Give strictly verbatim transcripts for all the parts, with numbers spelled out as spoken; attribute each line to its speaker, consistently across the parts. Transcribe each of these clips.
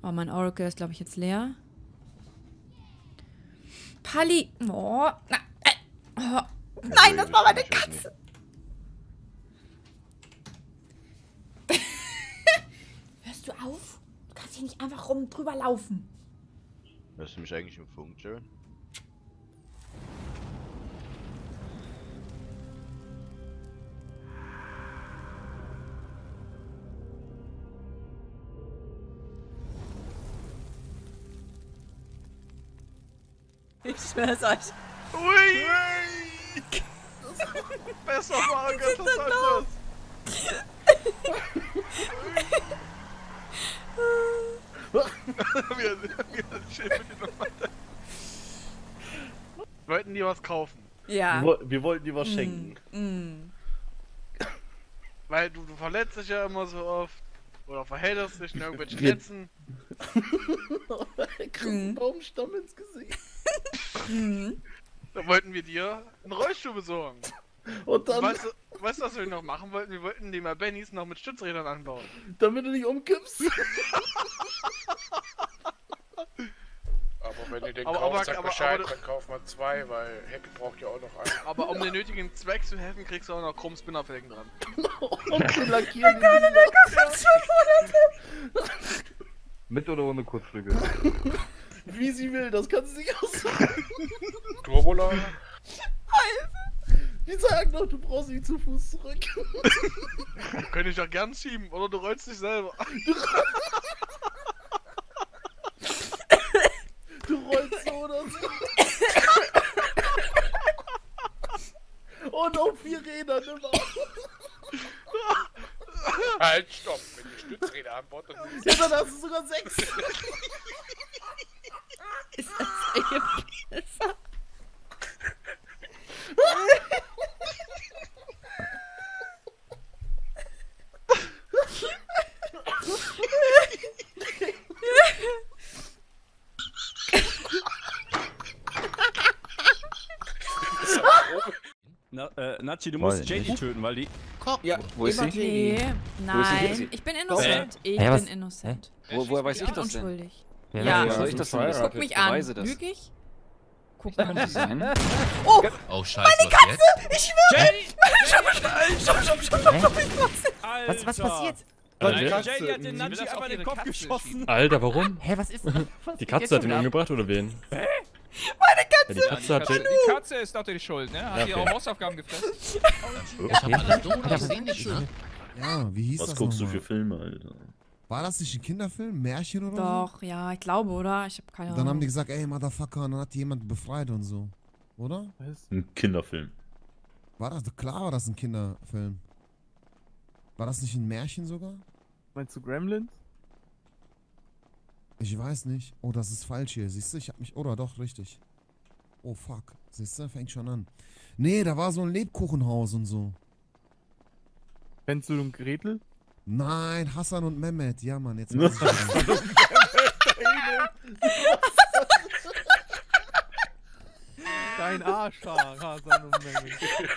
Speaker 1: Oh, mein Oracle ist, glaube ich, jetzt leer. Pali. Oh. Na, äh. oh. Nein, das war meine Katze. Hörst du auf? Du kannst hier nicht einfach rum drüber laufen.
Speaker 2: Hörst du mich eigentlich im Funk, Jared?
Speaker 1: Ich schwör's euch.
Speaker 2: Ui! Besser machen als das anders. wir, wir, wollten die was kaufen.
Speaker 1: Ja.
Speaker 3: Wir, wir wollten dir was schenken.
Speaker 1: Mm, mm.
Speaker 2: Weil du, du verletzt dich ja immer so oft. Oder verhältst dich in irgendwelchen Netzen.
Speaker 3: Kriegst einen Baumstamm ins Gesicht.
Speaker 2: Da wollten wir dir einen Rollstuhl besorgen.
Speaker 3: Und dann,
Speaker 2: Weißt du, weißt du, was wir noch machen wollten? Wir wollten die Bennys noch mit Stützrädern anbauen.
Speaker 3: damit du nicht umkippst.
Speaker 4: Aber wenn ihr den
Speaker 2: Aber-
Speaker 4: kauft,
Speaker 2: aber-
Speaker 4: sagt
Speaker 2: aber-
Speaker 4: Bescheid,
Speaker 2: aber-
Speaker 4: dann kauft man zwei, weil Happy braucht ja auch noch einen.
Speaker 2: Aber um den nötigen Zweck zu helfen, kriegst du auch noch Chrom-Spinnerfelgen dran.
Speaker 3: Und wir lackieren
Speaker 5: Mit oder ohne Kurzflügel?
Speaker 3: wie sie will, das kann sie sich aussuchen.
Speaker 4: Turbolader?
Speaker 3: Die sagen doch, du brauchst nicht zu Fuß zurück.
Speaker 2: Könnte ich doch gern schieben, oder du rollst dich selber.
Speaker 3: Du rollst so oder so. Und auf vier Rädern immer.
Speaker 4: Halt, stopp! Wenn ihr Stützräder anbaut, dann sind
Speaker 3: Ja, dann hast du sogar sechs.
Speaker 1: Ist das hier besser?
Speaker 6: Na, äh, Nachi, du musst J D töten, weil die...
Speaker 7: Ja,
Speaker 5: Wo ist sie?
Speaker 1: Nee, nein. Ich bin innocent. Ich
Speaker 5: Hä, was?
Speaker 1: bin innocent.
Speaker 5: Wo, woher weiß
Speaker 1: Ich
Speaker 5: ich
Speaker 1: bin
Speaker 5: das denn?
Speaker 1: unschuldig.
Speaker 5: Ja,
Speaker 1: Ja.
Speaker 5: woher soll ich das denn wissen?
Speaker 1: Guck mich an.
Speaker 5: Beweise das.
Speaker 1: Lüg ich? Guck
Speaker 5: Könnte
Speaker 1: mal.
Speaker 5: sein.
Speaker 1: Oh,
Speaker 8: Oh, scheiße, meine Katze!
Speaker 1: ich schwöre! Stopp, stopp, stopp, stopp, stopp, stopp, ich mach's.
Speaker 6: Alter.
Speaker 5: Was, was passiert?
Speaker 6: Alter,
Speaker 9: Alter.
Speaker 6: J D hat den
Speaker 9: Sie will
Speaker 6: Nachi
Speaker 9: das
Speaker 6: einfach
Speaker 9: auf
Speaker 6: in den
Speaker 9: ihre
Speaker 6: Kopf
Speaker 9: Katze
Speaker 6: geschossen.
Speaker 9: Alter, warum?
Speaker 5: Hä, was ist was
Speaker 9: Die
Speaker 5: geht
Speaker 9: Katze
Speaker 5: jetzt
Speaker 9: hat ihn
Speaker 5: schon ab?
Speaker 9: umgebracht oder wen?
Speaker 1: Meine
Speaker 9: Ja,
Speaker 1: Katze!
Speaker 9: die Katze hat
Speaker 7: Katze,
Speaker 9: den...
Speaker 7: die Katze ist natürlich schuld, ne? Hat
Speaker 9: Ja,
Speaker 7: die
Speaker 9: okay.
Speaker 7: auch Hausaufgaben gefressen?
Speaker 8: Ich hab alles dumm, ich seh nicht, ne?
Speaker 10: Ja, wie hieß
Speaker 3: Was
Speaker 10: das
Speaker 3: guckst du
Speaker 10: nochmal?
Speaker 3: für Filme, Alter?
Speaker 10: War das nicht ein Kinderfilm? Märchen oder
Speaker 1: Doch, ja, ich glaube, oder? Ich hab keine
Speaker 10: so?
Speaker 1: Ahnung.
Speaker 10: Dann haben die gesagt, ey, Motherfucker, und dann hat die jemand befreit und so. Oder?
Speaker 3: Ein Kinderfilm.
Speaker 10: War das? Klar war das ein Kinderfilm. War das nicht ein Märchen sogar?
Speaker 9: Meinst du Gremlins?
Speaker 10: Ich weiß nicht. Oh, das ist falsch hier. Siehst du, ich hab mich... Oder doch, richtig. Oh, fuck. Siehst du, fängt schon an. Nee, da war so ein Lebkuchenhaus und so.
Speaker 9: Kennst du den Gretel?
Speaker 10: Nein, Hassan und Mehmet. Ja, Mann, jetzt weiß ich wieder.
Speaker 9: Dein Arschhaar, Hasan und Mengel.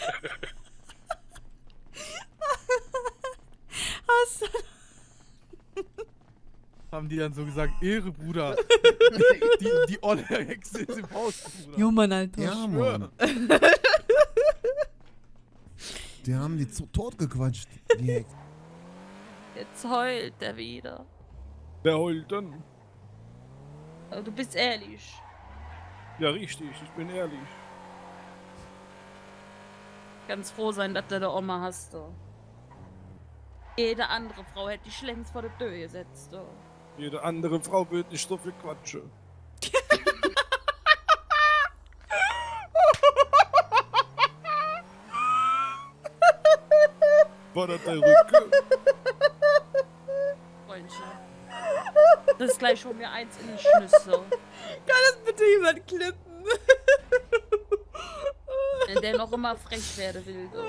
Speaker 1: Hast du...
Speaker 9: Haben die dann so gesagt, Ehre, Bruder. die, die olle Hexe ist im Haus, Bruder.
Speaker 1: Jo, Mann, Alter.
Speaker 10: Ja, Mann. Die haben die zu- totgequatscht. Die Hex.
Speaker 11: Jetzt heult er wieder.
Speaker 9: Wer heult dann?
Speaker 11: Aber du bist ehrlich.
Speaker 9: Ja, richtig, ich bin ehrlich.
Speaker 11: Ganz froh sein, dass du eine Oma hast, du. Jede andere Frau hätte dich längst vor der Tür gesetzt, du.
Speaker 9: Jede andere Frau wird nicht so viel quatschen. War das der Rücken?
Speaker 11: Freundchen. Das ist gleich schon mir eins in die Schnüsse.
Speaker 1: Kann das bitte jemand klippen?
Speaker 11: Wenn der noch immer frech werden will, du.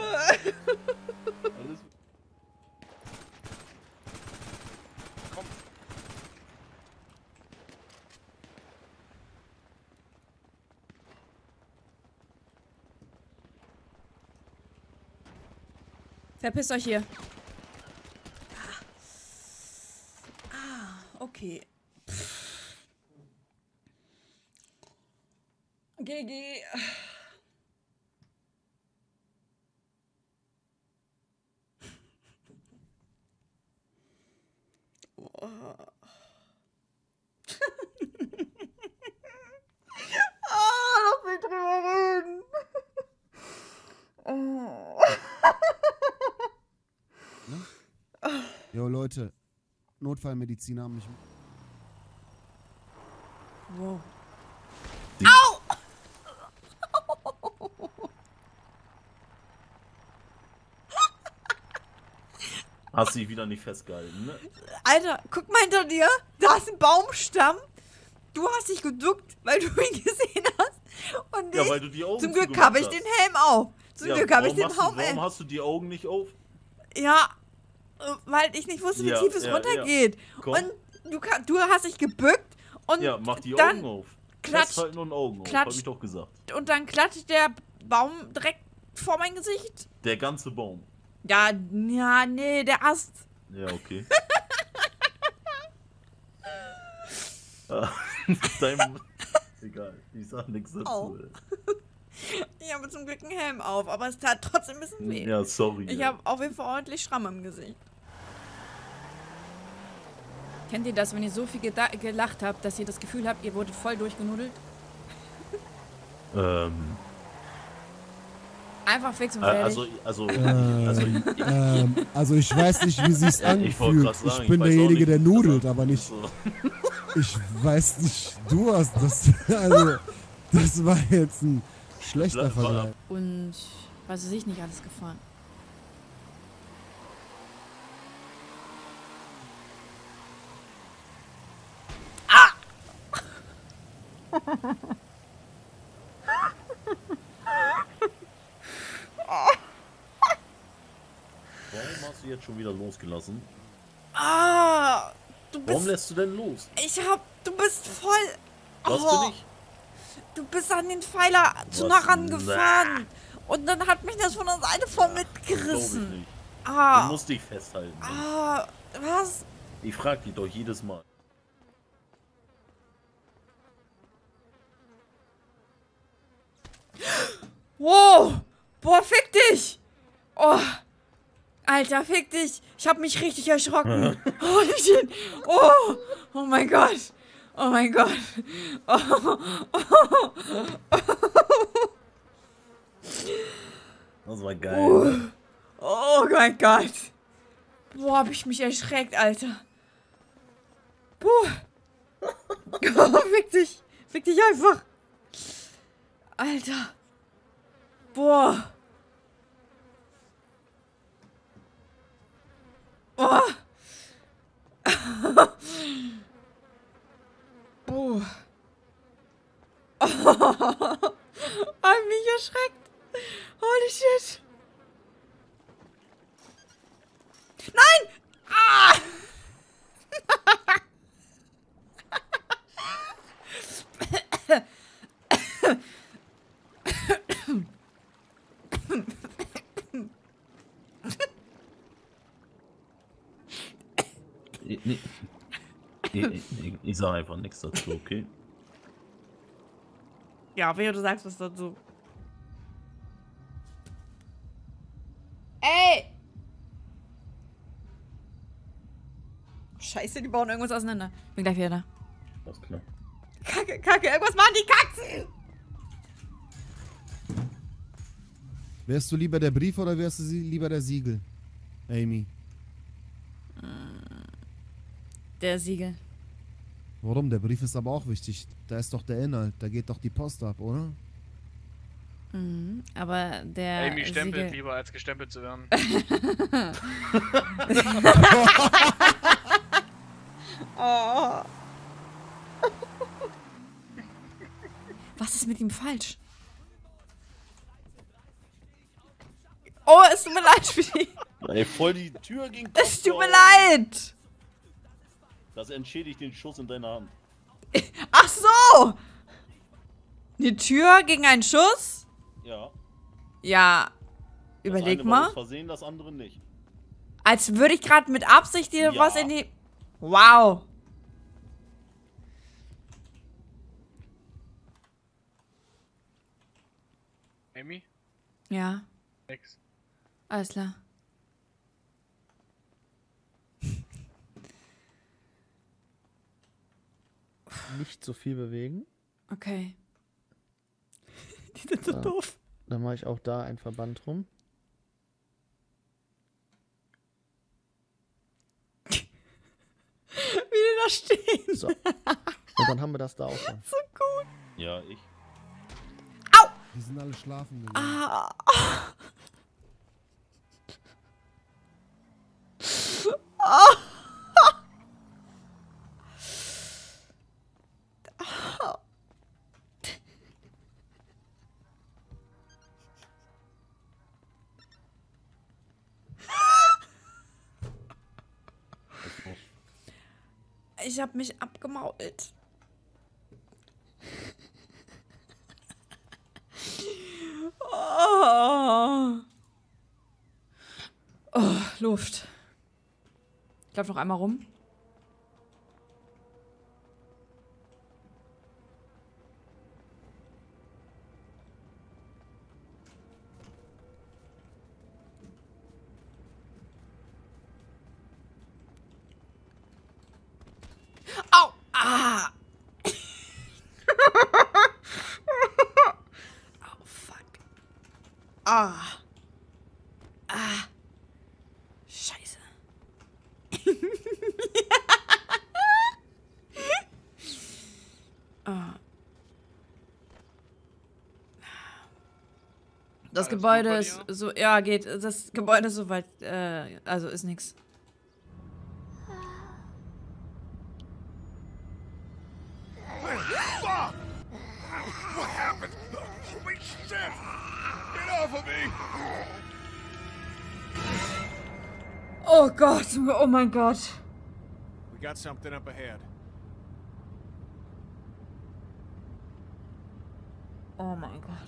Speaker 1: Verpisst euch hier. Ah, okay. Pff. G G. Oh. Ah, lass mich drüber reden. Oh.
Speaker 10: Jo, Leute. Notfallmediziner haben mich...
Speaker 1: Wow.
Speaker 3: Hast dich wieder nicht festgehalten, ne?
Speaker 1: Alter, guck mal hinter dir. Da ist ein Baumstamm. Du hast dich geduckt, weil du ihn gesehen hast. Und
Speaker 3: Ja,
Speaker 1: ich,
Speaker 3: weil du die Augen
Speaker 1: zum Glück
Speaker 3: zugemacht
Speaker 1: habe ich
Speaker 3: hast.
Speaker 1: den Helm auf. Zum
Speaker 3: Ja,
Speaker 1: Glück habe ich
Speaker 3: warum
Speaker 1: den
Speaker 3: hast du-
Speaker 1: Helm
Speaker 3: Warum
Speaker 1: auf.
Speaker 3: hast du die Augen nicht auf?
Speaker 1: Ja, äh, weil ich nicht wusste, wie
Speaker 3: Ja,
Speaker 1: tief es
Speaker 3: ja,
Speaker 1: runtergeht.
Speaker 3: ja. Komm.
Speaker 1: Und du, ka- du hast dich gebückt und
Speaker 3: Ja, mach die
Speaker 1: dann
Speaker 3: Augen auf.
Speaker 1: klatscht-
Speaker 3: Festhalten und Augen auf,
Speaker 1: klatscht-
Speaker 3: hab ich doch gesagt.
Speaker 1: und dann klatscht der Baum direkt vor mein Gesicht.
Speaker 3: Der ganze Baum.
Speaker 1: Ja, ja, nee, der Ast.
Speaker 3: Ja, okay. Ah, Dein... Egal, ich sag nichts dazu.
Speaker 1: Au.
Speaker 3: ey.
Speaker 1: Ich habe zum Glück einen Helm auf, aber es tat trotzdem ein bisschen weh.
Speaker 3: Ja, sorry.
Speaker 1: Ich
Speaker 3: ey.
Speaker 1: habe auf jeden Fall ordentlich Schramm im Gesicht. Kennt ihr das, wenn ihr so viel geda- gelacht habt, dass ihr das Gefühl habt, ihr wurdet voll durchgenudelt?
Speaker 3: Ähm,
Speaker 1: Einfach fix und
Speaker 3: äh,
Speaker 1: fertig.
Speaker 3: also, also,
Speaker 10: Äh,
Speaker 3: also,
Speaker 10: ähm, also ich weiß nicht, wie sich's
Speaker 3: Ich wollte
Speaker 10: anfühlt.
Speaker 3: grad sagen,
Speaker 10: Ich
Speaker 3: ich
Speaker 10: bin
Speaker 3: weiß auch
Speaker 10: derjenige,
Speaker 3: nicht,
Speaker 10: der
Speaker 3: wie das
Speaker 10: nudelt,
Speaker 3: anfühlt.
Speaker 10: aber nicht...
Speaker 3: so.
Speaker 10: Ich weiß nicht, du hast das... Also, das war jetzt ein schlechter
Speaker 3: War-
Speaker 10: Vergleich.
Speaker 1: Und was ist ich nicht alles gefahren?
Speaker 3: Warum hast du jetzt schon wieder losgelassen?
Speaker 1: Ah, du bist...
Speaker 3: Warum lässt du denn los?
Speaker 1: Ich hab... Du bist voll...
Speaker 3: Was
Speaker 1: Oh,
Speaker 3: bin ich?
Speaker 1: Du bist an den Pfeiler zu
Speaker 3: Was?
Speaker 1: nah rangefahren. Und dann hat mich das von der Seite voll
Speaker 3: Glaub ich
Speaker 1: mitgerissen.
Speaker 3: nicht. Du
Speaker 1: Ah,
Speaker 3: musst dich festhalten.
Speaker 1: ah, was?
Speaker 3: Ich frag dich doch jedes Mal.
Speaker 1: Wow! Boah, fick dich! Oh! Alter, fick dich! Ich hab mich richtig erschrocken. Holy shit! Oh! Oh mein Gott! Oh mein Gott! Oh,
Speaker 3: Das war geil.
Speaker 1: oh,
Speaker 3: ne?
Speaker 1: oh mein Gott! Boah, hab ich mich erschreckt, Alter. Boah! Oh, fick dich! Fick dich einfach! Alter! Boah! Oh. Boah. Oh. Hab mich erschreckt. Holy shit. Nein! Ah!
Speaker 3: Ich, ich, ich, ich sag einfach nichts dazu, okay?
Speaker 1: Ja, wehe, du sagst was dazu. Ey! Scheiße, die bauen irgendwas auseinander. Bin gleich wieder da.
Speaker 3: Das ist klar.
Speaker 1: Kacke, Kacke, irgendwas machen die Katzen!
Speaker 10: Wärst du lieber der Brief oder wärst du sie- lieber der Siegel? Amy.
Speaker 1: Der Siegel.
Speaker 10: Warum? Der Brief ist aber auch wichtig. Da ist doch der Inhalt. Da geht doch die Post ab, oder?
Speaker 1: Mhm, aber der
Speaker 2: Amy stempelt
Speaker 1: Siegel...
Speaker 2: lieber, als gestempelt zu werden.
Speaker 1: Oh. Was ist mit ihm falsch? Oh, es tut mir leid, Speedy.
Speaker 3: Ey, voll die Tür ging.
Speaker 1: Es tut mir leid.
Speaker 3: Das entschädigt den Schuss in deiner Hand.
Speaker 1: Ach so. Eine Tür gegen einen Schuss?
Speaker 3: Ja.
Speaker 1: Ja.
Speaker 3: Das
Speaker 1: Überleg
Speaker 3: eine war
Speaker 1: mal.
Speaker 3: aus Versehen, das andere nicht.
Speaker 1: Als würde ich gerade mit Absicht dir
Speaker 3: Ja.
Speaker 1: was in die... Wow.
Speaker 2: Amy?
Speaker 1: Ja,
Speaker 2: Nix.
Speaker 1: alles klar.
Speaker 12: Nicht so viel bewegen.
Speaker 1: Okay. Die sind so
Speaker 12: Ja.
Speaker 1: doof.
Speaker 12: Dann mache ich auch da einen Verband rum.
Speaker 1: Wie die da stehen.
Speaker 12: So. Und dann haben wir das da auch schon.
Speaker 1: So gut.
Speaker 3: Ja, ich.
Speaker 10: Die sind alle schlafen gegangen.
Speaker 1: Ah. Ah. Ich hab mich abgemault. Oh. Oh, Luft. Ich lauf noch einmal rum. Au! Ah! Oh, fuck. Ah. Ah. Scheiße. Ah. Das
Speaker 2: Alles
Speaker 1: Gebäude
Speaker 2: gut bei
Speaker 1: ist
Speaker 2: dir?
Speaker 1: so, ja, geht. Das Gebäude ist so weit, äh, also ist nix.
Speaker 4: What happened? Holy shit! Get off of me!
Speaker 1: Oh Gott, oh mein Gott.
Speaker 6: We got something up ahead.
Speaker 1: Oh mein Gott.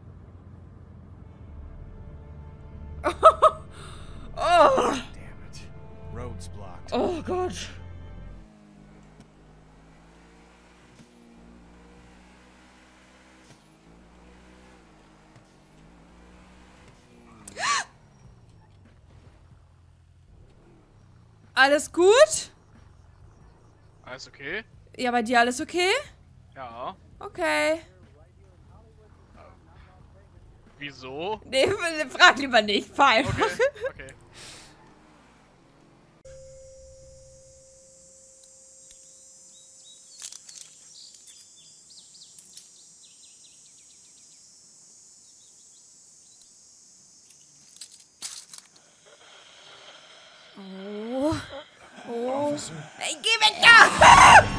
Speaker 1: Oh,
Speaker 6: Damn it. Road's blocked.
Speaker 1: oh Gott. Alles gut?
Speaker 2: Alles okay?
Speaker 1: Ja, bei dir alles okay?
Speaker 2: Ja.
Speaker 1: Okay.
Speaker 2: Wieso?
Speaker 1: Nee, frag lieber nicht. Fahr einfach.
Speaker 2: Okay, okay.
Speaker 1: Oh. Oh. Ey, geh weg da!